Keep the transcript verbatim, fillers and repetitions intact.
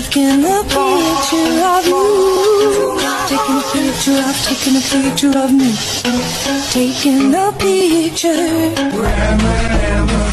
taking a picture of you. Taking a picture of, taking a picture of me. Taking a picture.